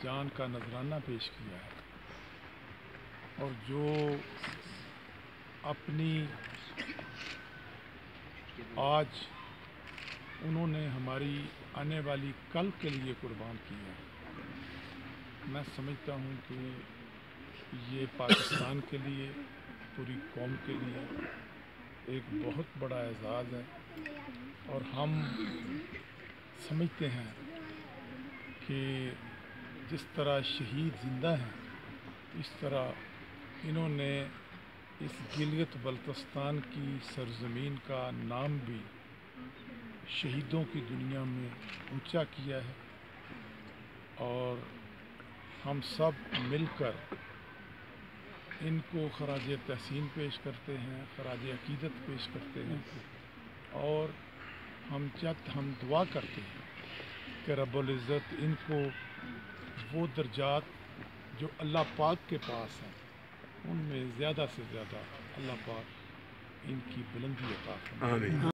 جان کا نذرانہ پیش کیا ہے، اور جو اپنی آج انہوں نے ہماری آنے والی کل کے لیے قربان کیا ہے، میں سمجھتا ہوں کہ یہ پاکستان کے لیے، پوری قوم کے لیے ایک بہت بڑا اعزاز ہے، اور ہم سمجھتے ہیں کہ جس طرح شہید زندہ ہیں، اس طرح انہوں نے اس گلگت بلتستان کی سرزمین کا نام بھی شہیدوں کی دنیا میں اونچا کیا ہے، اور ہم سب مل کر ان کو خراج تحسین پیش کرتے ہیں، خراج عقیدت پیش کرتے ہیں، اور ہم دعا کرتے ہیں کہ رب العزت ان کو وہ درجات جو اللہ پاک کے پاس ہیں ان میں زیادہ سے زیادہ اللہ پاک ان کی بلندی عطا فرمائے۔